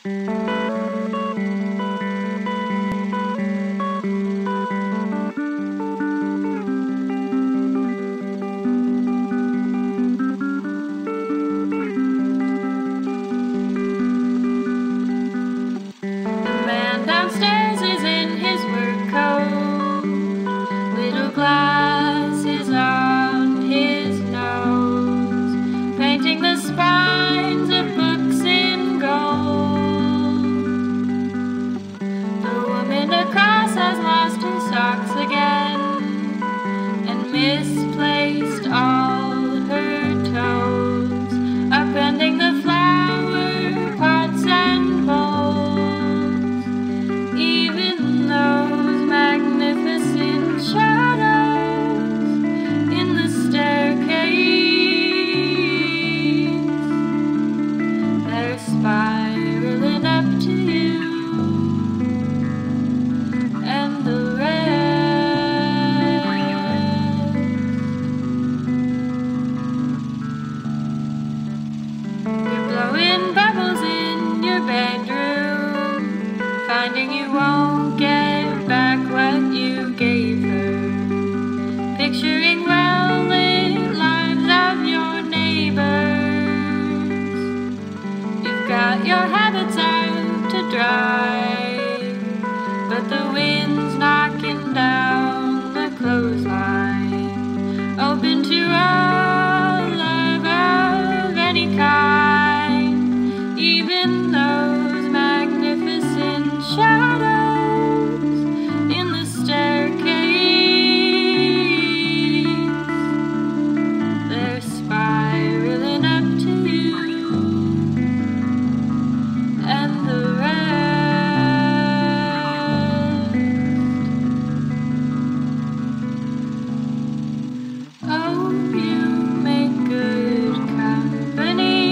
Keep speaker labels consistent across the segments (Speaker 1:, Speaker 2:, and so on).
Speaker 1: man downstairs is in his work coat, little glasses on his nose, painting the spines of books in gold. The woman across has lost her socks again and misplaced all her toes, upending the flower pots and bowls. Even those magnificent shadows in the staircase, they're spiraling up to you and the rest. You're blowing bubbles in your bedroom, finding you won't get back what you gave her, picturing well-lit lives of your neighbors. You've got your habits out to dry, but the wind's knocking down the clothesline, open to all love of any kind. Even those magnificent shadows in the staircase, they're spiraling up to you and the rest. Oh, you make good company.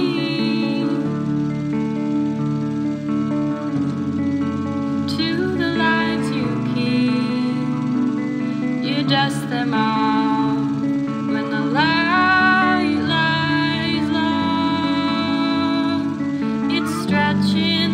Speaker 1: To the lives you keep, you dust them off when the light lies low. It's stretching